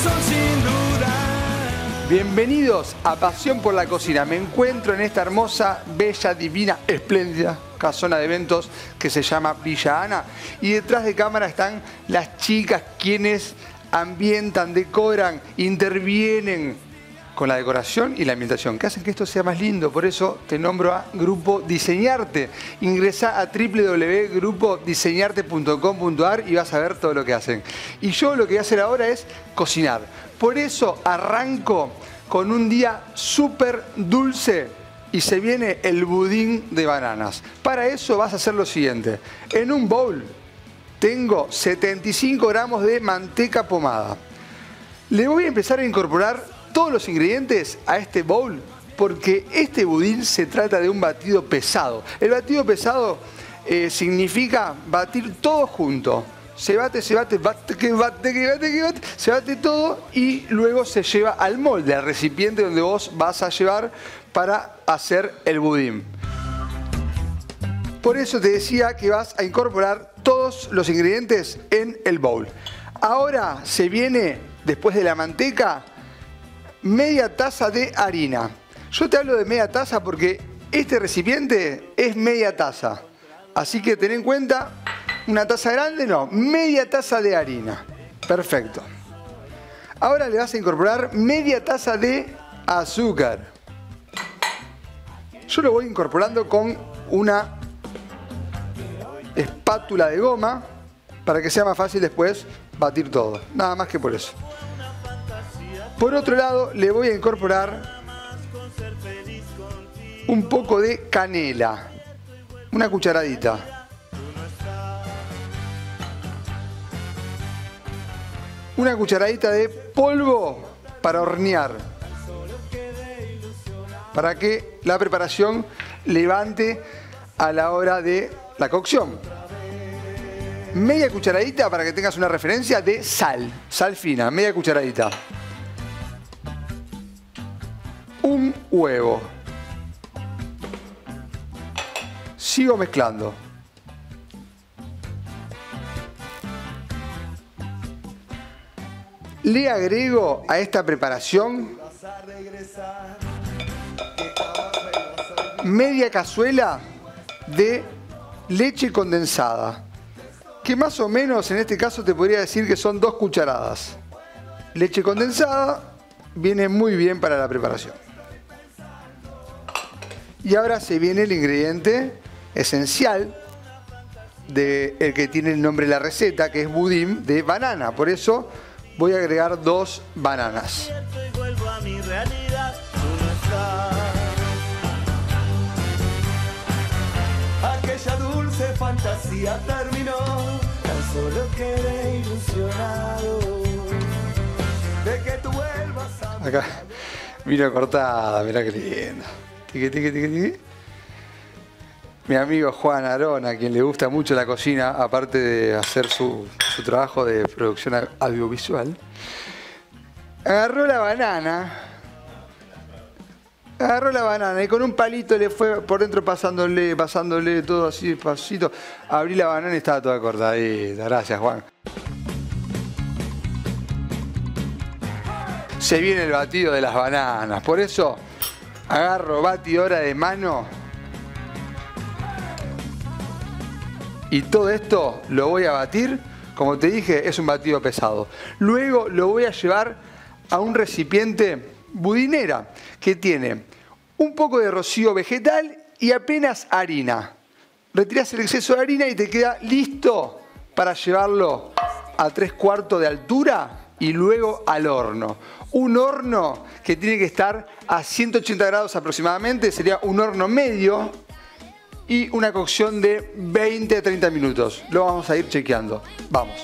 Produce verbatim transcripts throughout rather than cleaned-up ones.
son sin duda. Bienvenidos a Pasión por la Cocina. Me encuentro en esta hermosa, bella, divina, espléndida casona de eventos que se llama Villa Ana. Y detrás de cámara están las chicas quienes ambientan, decoran, intervienen con la decoración y la ambientación, que hacen que esto sea más lindo. Por eso te nombro a Grupo Diseñarte. Ingresá a w w w punto grupo diseñarte punto com punto a r y vas a ver todo lo que hacen. Y yo lo que voy a hacer ahora es cocinar. Por eso arranco con un día súper dulce y se viene el budín de bananas. Para eso vas a hacer lo siguiente. En un bowl tengo setenta y cinco gramos de manteca pomada. Le voy a empezar a incorporar todos los ingredientes a este bowl porque este budín se trata de un batido pesado. El batido pesado eh, significa batir todo junto. Se bate, se bate, bate, que bate, que bate, que bate, se bate todo y luego se lleva al molde, al recipiente donde vos vas a llevar para hacer el budín. Por eso te decía que vas a incorporar todos los ingredientes en el bowl. Ahora se viene, después de la manteca, media taza de harina. Yo te hablo de media taza porque este recipiente es media taza. Así que ten en cuenta, una taza grande no, media taza de harina. Perfecto. Ahora le vas a incorporar media taza de azúcar. Yo lo voy incorporando con una espátula de goma para que sea más fácil después batir todo. Nada más que por eso. Por otro lado, le voy a incorporar un poco de canela. Una cucharadita. Una cucharadita de polvo para hornear. Para que la preparación levante a la hora de la cocción. Media cucharadita, para que tengas una referencia, de sal. Sal fina, media cucharadita. Un huevo. Sigo mezclando. Le agrego a esta preparación media cazuela de leche condensada, que más o menos en este caso te podría decir que son dos cucharadas. Leche condensada viene muy bien para la preparación. Y ahora se viene el ingrediente esencial del que tiene el nombre de la receta, que es budín de banana. Por eso voy a agregar dos bananas. Aquella dulce fantasía terminó, tan solo quedé ilusionado de que tú vuelvas a... Acá vino cortada, mirá qué lindo. Tiqui, tiqui, tiqui, tiqui. Mi amigo Juan Arón, a quien le gusta mucho la cocina, aparte de hacer su, su trabajo de producción audiovisual, agarró la banana, agarró la banana y con un palito le fue por dentro pasándole, pasándole todo así despacito. Abrí la banana y estaba toda cortadita. Gracias, Juan. Se viene el batido de las bananas, por eso agarro batidora de mano y todo esto lo voy a batir. Como te dije, es un batido pesado. Luego lo voy a llevar a un recipiente budinera que tiene un poco de rocío vegetal y apenas harina. Retirás el exceso de harina y te queda listo para llevarlo a tres cuartos de altura y luego al horno. Un horno que tiene que estar a ciento ochenta grados aproximadamente, sería un horno medio y una cocción de veinte a treinta minutos. Lo vamos a ir chequeando. Vamos.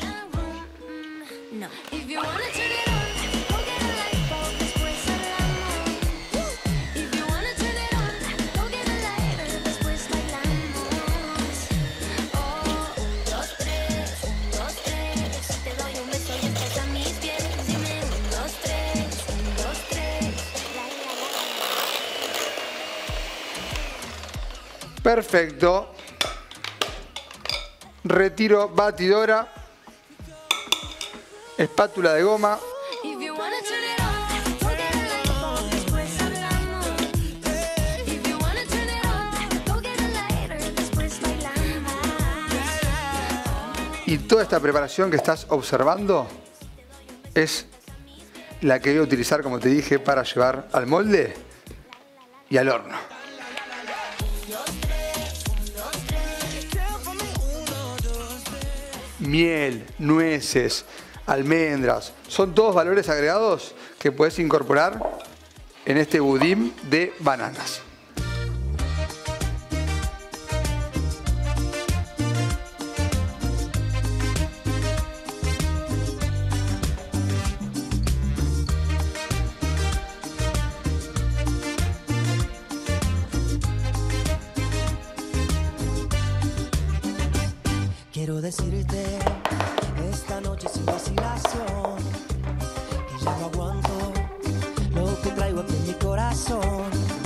Perfecto. Retiro batidora, espátula de goma Y toda esta preparación que estás observando es la que voy a utilizar, como te dije, para llevar al molde y al horno. Miel, nueces, almendras, son todos valores agregados que puedes incorporar en este budín de bananas. Quiero decirte esta noche sin vacilación que ya no aguanto lo que traigo aquí en mi corazón.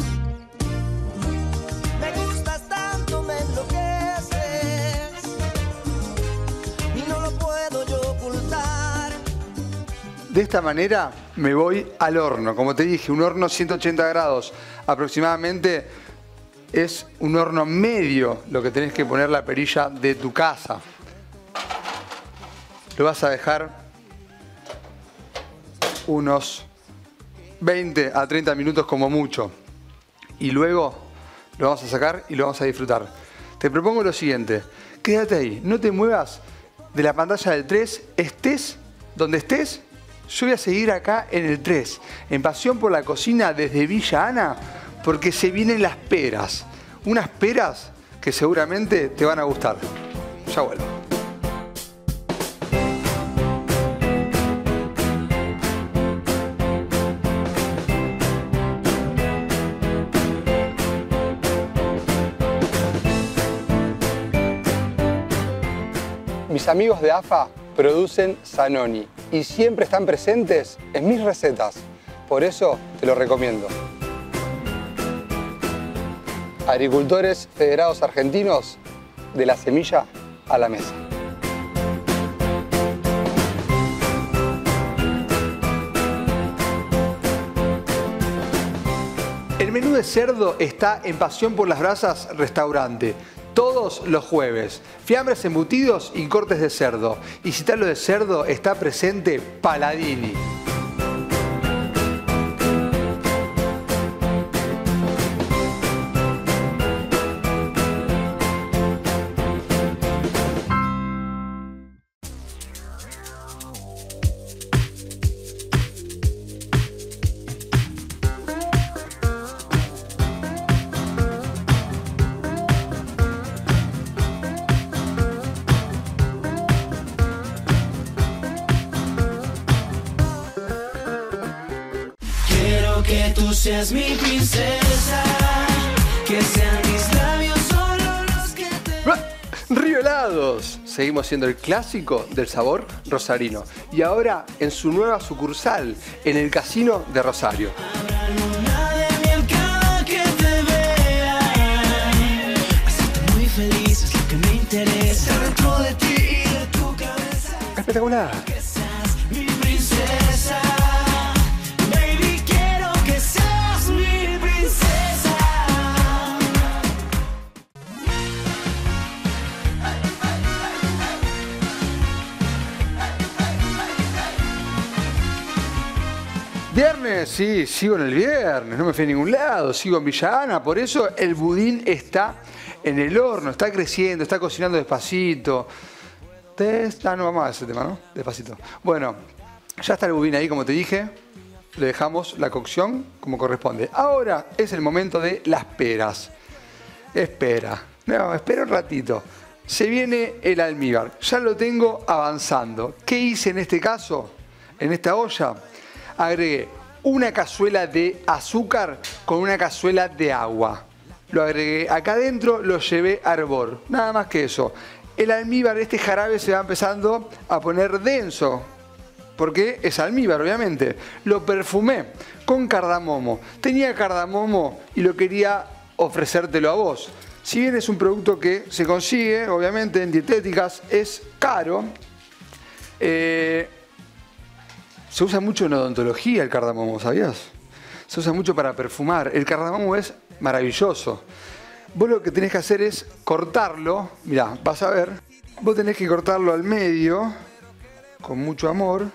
Me gustas tanto, me enloqueces y no lo puedo yo ocultar. De esta manera me voy al horno. Como te dije, un horno ciento ochenta grados aproximadamente. Es un horno medio lo que tenés que poner la perilla de tu casa. Lo vas a dejar unos veinte a treinta minutos como mucho. Y luego lo vamos a sacar y lo vamos a disfrutar. Te propongo lo siguiente. Quédate ahí, no te muevas de la pantalla del tres. Estés donde estés, yo voy a seguir acá en el tres. En Pasión por la Cocina desde Villa Ana. Porque se vienen las peras. Unas peras que seguramente te van a gustar. Ya vuelvo. Mis amigos de A F A producen Zanoni y siempre están presentes en mis recetas. Por eso te lo recomiendo. Agricultores Federados Argentinos, de la semilla a la mesa. El menú de cerdo está en Pasión por las Brasas Restaurante. Todos los jueves. Fiambres embutidos y cortes de cerdo. Y si está lo de cerdo, está presente Paladini. Que tú seas mi princesa, que sean mis labios solo los que te... Río Helados. Seguimos siendo el clásico del sabor rosarino. Y ahora en su nueva sucursal, en el Casino de Rosario. Habrá luna de miel cada que te vea. Hacerte muy feliz es lo que me interesa. Dentro de ti y de tu cabeza. Espectacular. Que seas mi princesa. Viernes, sí, sigo en el viernes, no me fui a ningún lado, sigo en Villa Ana, por eso el budín está en el horno, está creciendo, está cocinando despacito. Ah, no, vamos a ese tema, ¿no? Despacito. Bueno, ya está el budín ahí, como te dije, le dejamos la cocción como corresponde. Ahora es el momento de las peras. Espera, no, espera un ratito. Se viene el almíbar, ya lo tengo avanzando. ¿Qué hice en este caso? En esta olla agregué una cazuela de azúcar con una cazuela de agua. Lo agregué acá adentro, lo llevé a hervor. Nada más que eso. El almíbar, este jarabe, se va empezando a poner denso. Porque es almíbar, obviamente. Lo perfumé con cardamomo. Tenía cardamomo y lo quería ofrecértelo a vos. Si bien es un producto que se consigue, obviamente, en dietéticas, es caro. Eh, Se usa mucho en odontología el cardamomo, ¿sabías? Se usa mucho para perfumar. El cardamomo es maravilloso. Vos lo que tenés que hacer es cortarlo. Mirá, vas a ver. vos tenés que cortarlo al medio, con mucho amor.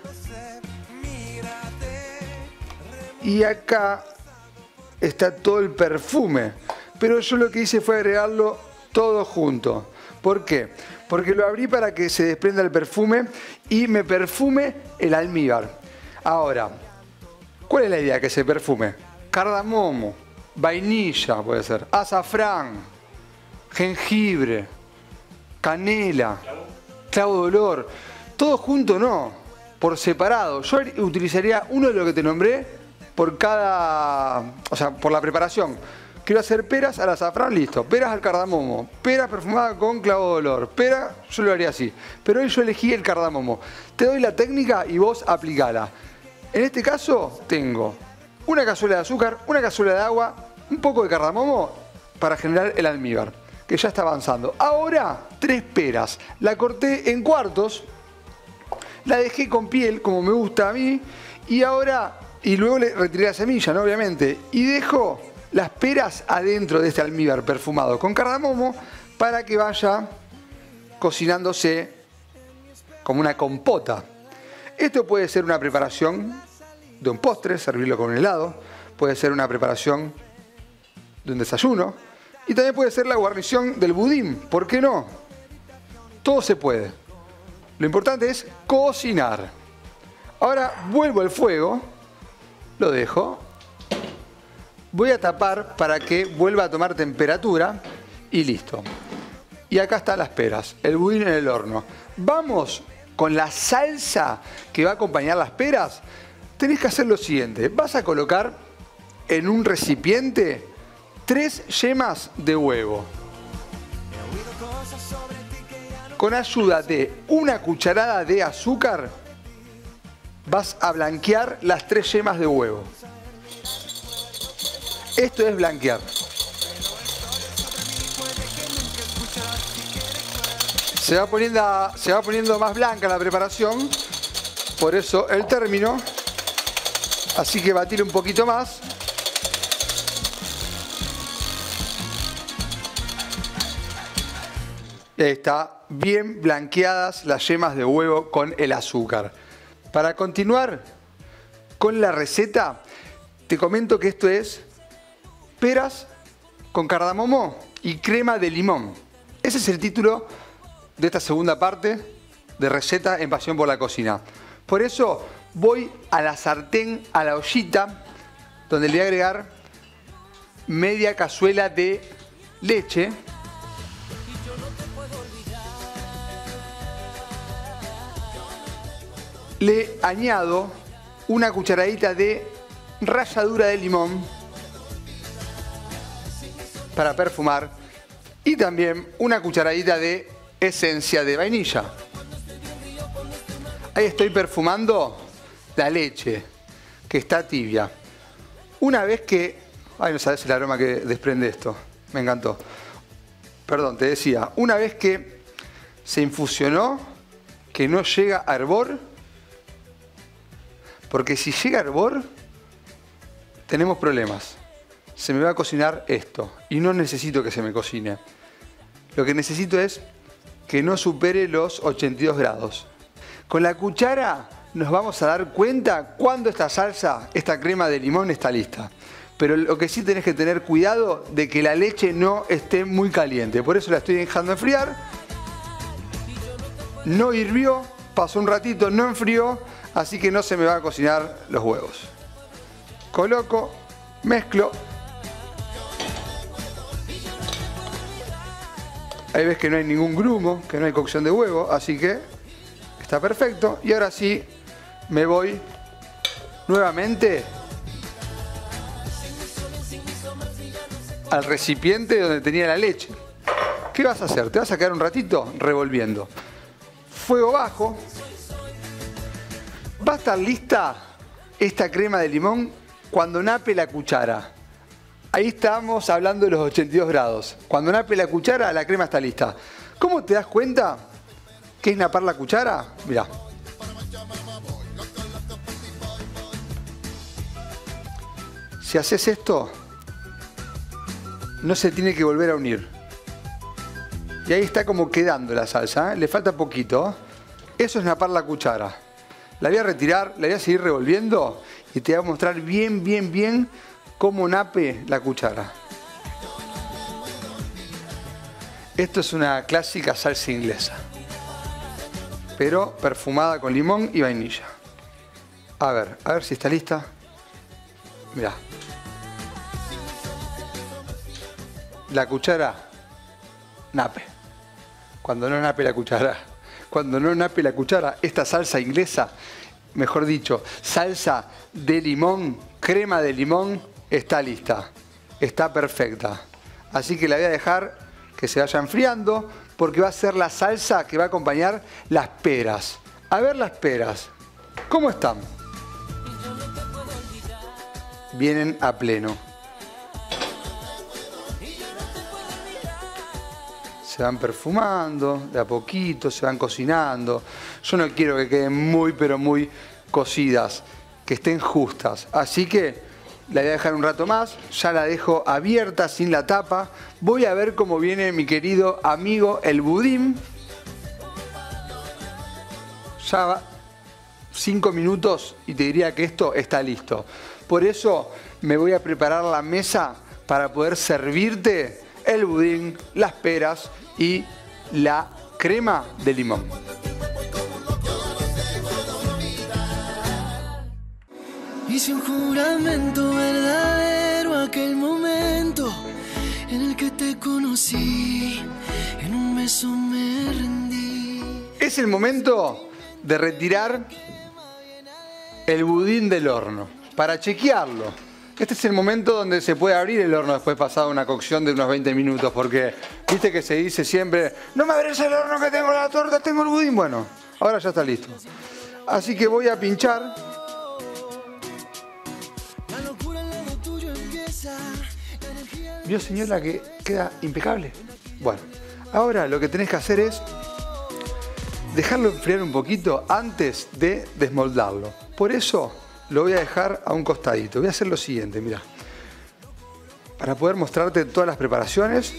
Y acá está todo el perfume. Pero yo lo que hice fue agregarlo todo junto. ¿Por qué? Porque lo abrí para que se desprenda el perfume y me perfume el almíbar. Ahora, ¿cuál es la idea? Que se perfume cardamomo, vainilla puede ser, azafrán, jengibre, canela, clavo de olor. Todo junto no, por separado. Yo utilizaría uno de los que te nombré por cada, o sea, por la preparación. Quiero hacer peras al azafrán, listo. Peras al cardamomo. Peras perfumadas con clavo de olor. Pera, yo lo haría así. Pero hoy yo elegí el cardamomo. Te doy la técnica y vos aplicala. En este caso tengo una cazuela de azúcar, una cazuela de agua, un poco de cardamomo para generar el almíbar, que ya está avanzando. Ahora, tres peras. La corté en cuartos, la dejé con piel, como me gusta a mí, y ahora, y luego le retiré la semilla, ¿no? Obviamente, y dejo las peras adentro de este almíbar perfumado con cardamomo para que vaya cocinándose como una compota. Esto puede ser una preparación de un postre, servirlo con un helado, puede ser una preparación de un desayuno y también puede ser la guarnición del budín, ¿por qué no? Todo se puede. Lo importante es cocinar. Ahora vuelvo al fuego, lo dejo. Voy a tapar para que vuelva a tomar temperatura y listo. Y acá están las peras, el budín en el horno. Vamos con la salsa que va a acompañar las peras. Tenés que hacer lo siguiente. Vas a colocar en un recipiente tres yemas de huevo. Con ayuda de una cucharada de azúcar vas a blanquear las tres yemas de huevo. Esto es blanquear. Se va poniendo, se va poniendo más blanca la preparación, por eso el término. Así que batir un poquito más. Y ahí está, bien blanqueadas las yemas de huevo con el azúcar. Para continuar con la receta, te comento que esto es peras con cardamomo y crema de limón. Ese es el título de esta segunda parte de receta en Pasión por la Cocina. Por eso voy a la sartén, a la ollita, donde le voy a agregar media cazuela de leche. Le añado una cucharadita de ralladura de limón para perfumar y también una cucharadita de esencia de vainilla. Ahí estoy perfumando la leche, que está tibia. Una vez que... Ay, no sabes el aroma que desprende esto. Me encantó. Perdón, te decía. Una vez que se infusionó, que no llega a hervor, porque si llega a hervor, tenemos problemas. Se me va a cocinar esto y no necesito que se me cocine. Lo que necesito es que no supere los ochenta y dos grados. Con la cuchara nos vamos a dar cuenta cuando esta salsa, esta crema de limón está lista. Pero lo que sí tenés que tener cuidado de que la leche no esté muy caliente. Por eso la estoy dejando enfriar. No hirvió, pasó un ratito, no enfrió, así que no se me van a cocinar los huevos. Coloco, mezclo. Ahí ves que no hay ningún grumo, que no hay cocción de huevo, así que está perfecto. Y ahora sí, me voy nuevamente al recipiente donde tenía la leche. ¿Qué vas a hacer? Te vas a quedar un ratito revolviendo. Fuego bajo. Va a estar lista esta crema de limón cuando nape la cuchara. Ahí estamos hablando de los ochenta y dos grados. Cuando nape la cuchara, la crema está lista. ¿Cómo te das cuenta que es napar la cuchara? Mirá. Si haces esto, no se tiene que volver a unir. Y ahí está como quedando la salsa, ¿eh? Le falta poquito. Eso es napar la cuchara. La voy a retirar, la voy a seguir revolviendo y te voy a mostrar bien, bien, bien cómo nape la cuchara. Esto es una clásica salsa inglesa, pero perfumada con limón y vainilla. A ver, a ver si está lista. Mirá. La cuchara nape. Cuando no nape la cuchara, cuando no nape la cuchara, esta salsa inglesa, mejor dicho, salsa de limón, crema de limón, está lista. Está perfecta. Así que la voy a dejar que se vaya enfriando porque va a ser la salsa que va a acompañar las peras. A ver las peras, ¿cómo están? Vienen a pleno. Se van perfumando, de a poquito, se van cocinando. Yo no quiero que queden muy, pero muy cocidas, que estén justas. Así que la voy a dejar un rato más, ya la dejo abierta, sin la tapa. Voy a ver cómo viene mi querido amigo el budín. Ya va cinco minutos y te diría que esto está listo. Por eso me voy a preparar la mesa para poder servirte el budín, las peras y la crema de limón. Hice un juramento verdadero aquel momento en el que te conocí, en un beso me rendí. Es el momento de retirar el budín del horno para chequearlo. Este es el momento donde se puede abrir el horno después pasado una cocción de unos veinte minutos, porque viste que se dice siempre, no me abres el horno que tengo la torta, tengo el budín. Bueno, ahora ya está listo. Así que voy a pinchar. ¿Vio, señora, que queda impecable? Bueno, ahora lo que tenés que hacer es dejarlo enfriar un poquito antes de desmoldarlo. Por eso lo voy a dejar a un costadito. Voy a hacer lo siguiente, mira. Para poder mostrarte todas las preparaciones.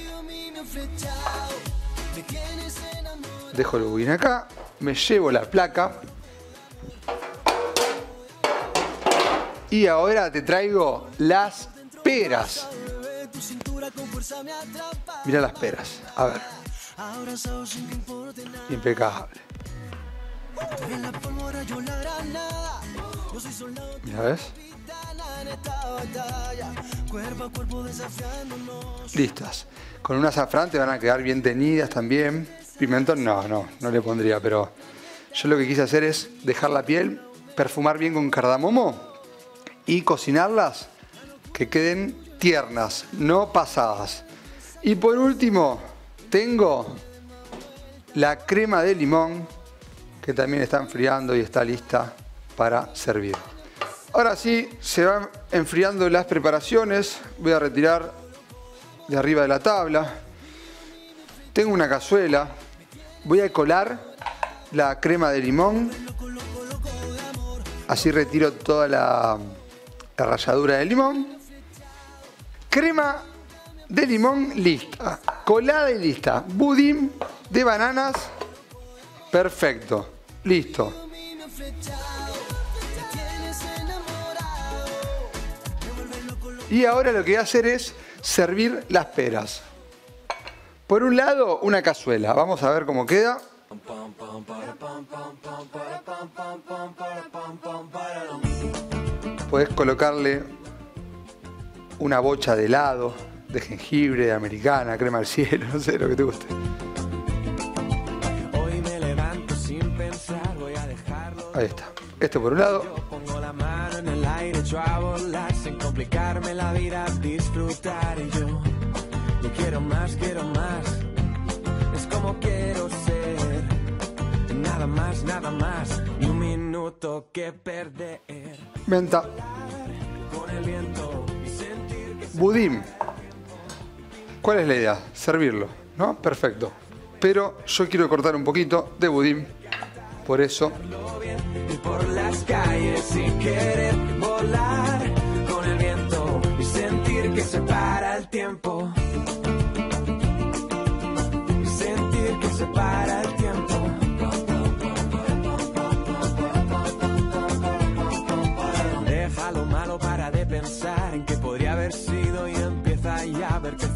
Dejo el budín acá. Me llevo la placa. Y ahora te traigo las peras. Mira las peras. A ver. Impecable. Mira, ¿ves? Listas. Con un azafrán te van a quedar bien teñidas también. Pimentón no, no, no le pondría, pero yo lo que quise hacer es dejar la piel, perfumar bien con cardamomo y cocinarlas que queden tiernas, no pasadas. Y por último, tengo la crema de limón que también está enfriando y está lista para servir. Ahora sí, se van enfriando las preparaciones. Voy a retirar de arriba de la tabla. Tengo una cazuela. Voy a colar la crema de limón. Así retiro toda la, la ralladura de limón. Crema de limón lista. Colada y lista. Budín de bananas. Perfecto. Listo. Y ahora lo que voy a hacer es servir las peras. Por un lado, una cazuela. Vamos a ver cómo queda. Podés colocarle una bocha de helado, de jengibre, de americana, crema al cielo, no sé, lo que te guste. Ahí está. Esto por un lado. Pongo la mano en el aire, echo a volar sin complicarme la vida, disfrutar y yo. Yo quiero más, quiero más. Es como quiero ser. Nada más, nada más. Ni un minuto que perder. Menta. Con el viento y sentir que Budín. ¿Cuál es la idea? Servirlo, ¿no? Perfecto. Pero yo quiero cortar un poquito de budín. Por eso y por las calles sin querer volar con el viento y sentir que se para el tiempo.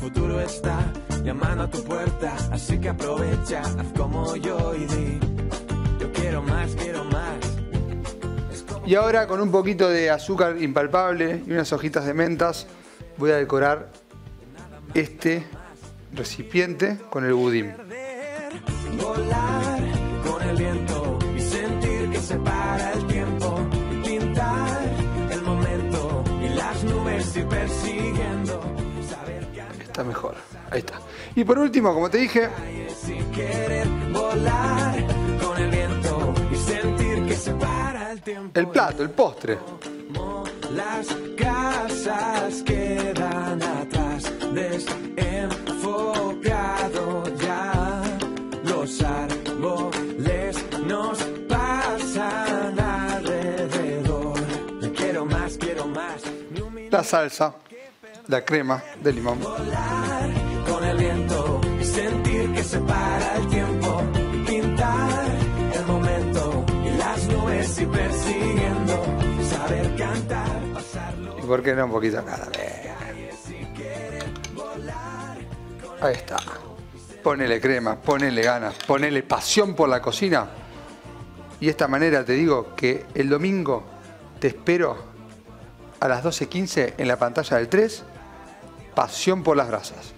futuro está llamando a tu puerta, así que aprovecha, haz como yo y di, yo quiero más, quiero más. Y ahora con un poquito de azúcar impalpable y unas hojitas de mentas voy a decorar este recipiente con el budín. Volar con el viento y sentir que se para el tiempo, y pintar el momento y las nubes ir persiguiendo, saber que Está mejor, ahí está. Y por último, como te dije, sin querer volar con el viento y sentir que se para el tiempo. el plato, el postre. Las casas quedan atrás, desenfocado ya. Los árboles nos pasan alrededor. Quiero más, quiero más. La salsa, la crema de limón. Volar con el viento y sentir que se para el tiempo, y pintar el momento y las nubes y persiguiendo, saber cantar, pasarlo. ¿Y por qué no un poquito acá? Ahí está. Ponele crema, ponele ganas, ponele pasión por la cocina. Y de esta manera te digo que el domingo te espero a las doce quince en la pantalla del tres, Pasión por las Brasas.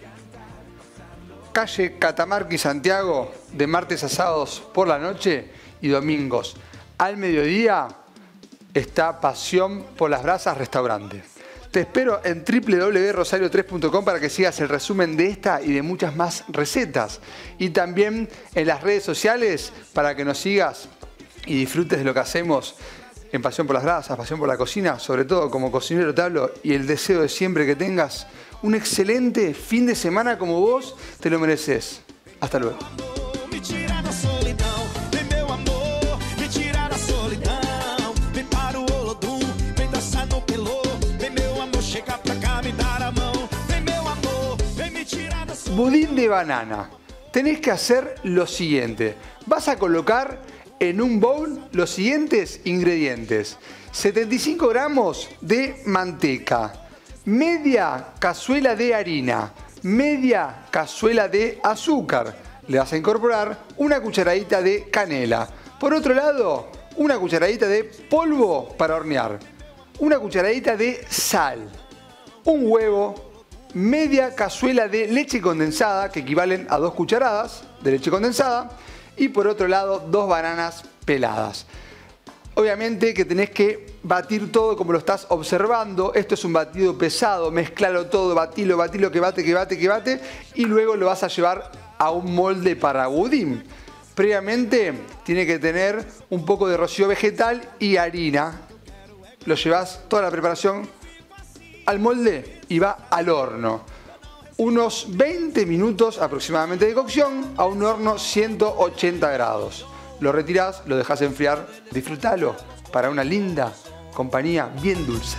Calle Catamarca y Santiago, de martes a sábados por la noche y domingos al mediodía está Pasión por las Brasas Restaurante. Te espero en doble u doble u doble u punto rosario tres punto com para que sigas el resumen de esta y de muchas más recetas. Y también en las redes sociales para que nos sigas y disfrutes de lo que hacemos en Pasión por las Brasas, Pasión por la Cocina. Sobre todo como cocinero te hablo y el deseo de siempre que tengas un excelente fin de semana como vos te lo mereces. Hasta luego. Me tira da solidão, vem meu amor, me tira da solidão, vem para o Olodum, vem dançar no pelô, vem meu amor, chega pra cá, me dar a mão, vem meu amor, vem me tirar da solidão. Budín de banana. Tenés que hacer lo siguiente. Vas a colocar en un bowl los siguientes ingredientes. setenta y cinco gramos de manteca, media cazuela de harina, media cazuela de azúcar. Le vas a incorporar una cucharadita de canela. Por otro lado, una cucharadita de polvo para hornear, una cucharadita de sal, un huevo, media cazuela de leche condensada, que equivalen a dos cucharadas de leche condensada, y por otro lado, dos bananas peladas. Obviamente que tenés que batir todo como lo estás observando. Esto es un batido pesado, mezclalo todo, batilo, batilo, que bate, que bate, que bate, y luego lo vas a llevar a un molde para budín. Previamente tiene que tener un poco de rocío vegetal y harina. Lo llevas toda la preparación al molde y va al horno. Unos veinte minutos aproximadamente de cocción a un horno ciento ochenta grados. Lo retirás, lo dejás enfriar, disfrútalo para una linda compañía bien dulce.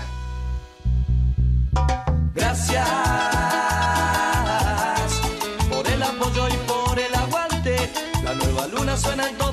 Gracias por el apoyo y por el aguante. La nueva luna suena en todo.